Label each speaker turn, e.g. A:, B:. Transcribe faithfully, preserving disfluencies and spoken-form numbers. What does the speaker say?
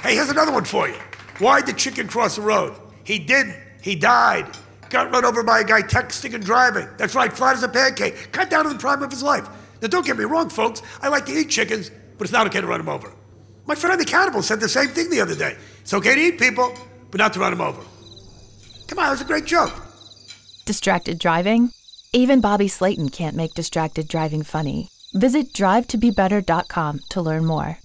A: Hey, here's another one for you. Why'd the chicken cross the road? He didn't. He died. Got run over by a guy texting and driving. That's right, flat as a pancake. Cut down to the prime of his life. Now, don't get me wrong, folks. I like to eat chickens, but it's not okay to run them over. My friend the cannibal said the same thing the other day. It's okay to eat people, but not to run them over. Come on, it was a great joke.
B: Distracted driving? Even Bobby Slaton can't make distracted driving funny. Visit drive to be better dot com to learn more.